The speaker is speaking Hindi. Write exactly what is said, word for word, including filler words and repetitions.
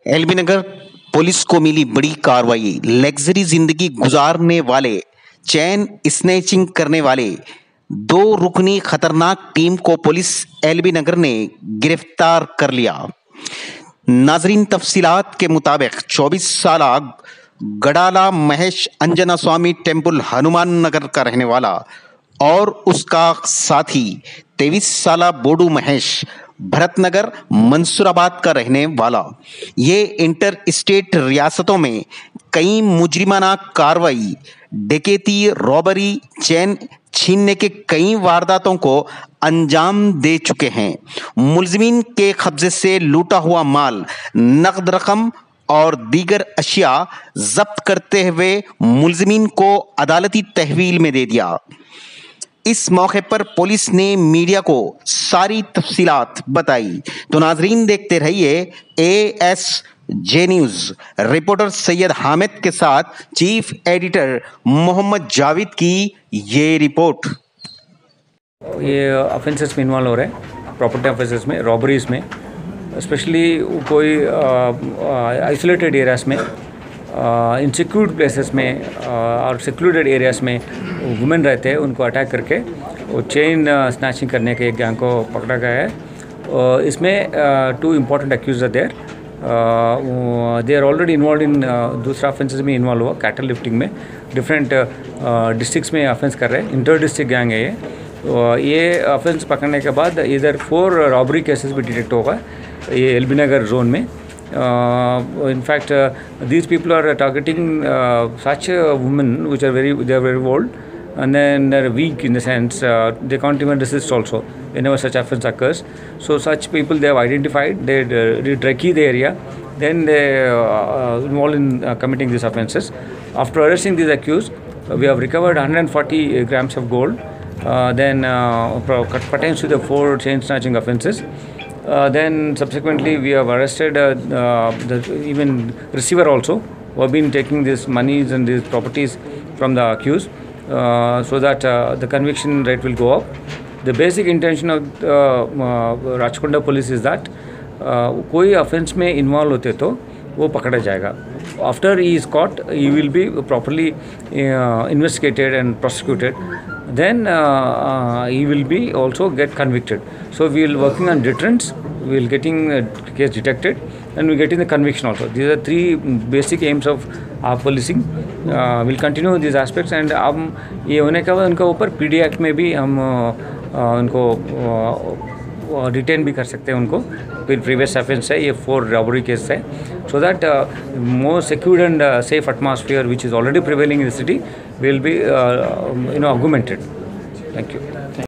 एलबी नगर पुलिस को मिली बड़ी कार्रवाई। लग्जरी जिंदगी गुजारने वाले, चैन स्नैचिंग करने वाले दो रुकनी खतरनाक टीम को पुलिस एलबी नगर ने गिरफ्तार कर लिया। नाजरीन, तफसीलात के मुताबिक चौबीस साला गडाला महेश अंजना स्वामी टेम्पल हनुमान नगर का रहने वाला और उसका साथी तेईस साला बोडू महेश भरतनगर मंसूराबाद का रहने वाला, ये इंटर स्टेट रियासतों में कई मुजरिमाना कार्रवाई, डकैती, रॉबरी, चैन छीनने के कई वारदातों को अंजाम दे चुके हैं। मुलजिमीन के कब्जे से लूटा हुआ माल, नकद रकम और दीगर अशिया जब्त करते हुए मुलजिमीन को अदालती तहवील में दे दिया। इस मौके पर पुलिस ने मीडिया को सारी तफसीलात बताई। तो नाजरीन, देखते रहिए A S J news. Reporter Syed Hamid के साथ चीफ एडिटर मोहम्मद जावेद की ये रिपोर्ट। ये ऑफेंसेस में इन्वॉल्व हो रहे हैं, प्रॉपर्टी ऑफेंसेस में, रॉबरीज में, स्पेशली कोई आइसोलेटेड एरियाज में, इनसिक्योर्ड प्लेसेस में और सिक्योर्ड एरियाज में वुमेन रहते हैं, उनको अटैक करके वो चेन स्नैचिंग करने के एक गैंग को पकड़ा गया है। इसमें two important accused are there. They are already involve in दूसरा ऑफेंसेस में इन्वॉल्व हुआ, कैटल लिफ्टिंग में, डिफरेंट डिस्ट्रिक्ट्स में ऑफेंस कर रहे हैं। इंटर डिस्ट्रिक्ट गैंग है ये। तो ये ऑफेंस पकड़ने के बाद इधर फोर रॉबरी केसेस भी डिटेक्ट होगा ये एलबी नगर जोन में। Uh, in fact, uh, these people are targeting uh, such uh, women which are very, they are very old, and then they're weak in the sense uh, they can't even resist also whenever such offense occurs. So such people they have identified, they uh, they recce the area, then they uh, involved in uh, committing these offences. After arresting these accused, uh, we have recovered one hundred forty grams of gold. Uh, then uh, pertains to the four chain snatching offences. Uh, then subsequently we have arrested uh, uh, the even receiver also, who have been taking these monies and these properties from the accused, uh, so that uh, the conviction rate will go up. The basic intention of uh, uh, Rajkonda police is that uh, कोई offence में involve होते तो वो पकड़ा जाएगा. After he is caught, he will be properly uh, investigated and prosecuted. Then uh, uh, he will be also get convicted. So we will working on deterrence, we will getting uh, case detected, and we getting the conviction also. These are three basic aims of our policing. Uh, we'll continue these aspects, and हम ये होने के बाद उनका ऊपर P D Act में भी हम uh, उनको डिटेन भी कर सकते हैं उनको। फिर प्रीवियस ऑफेंस है, ये फोर रॉबरी केस है, so that more secured and safe atmosphere which is already prevailing in the city will be you know augmented. Thank you.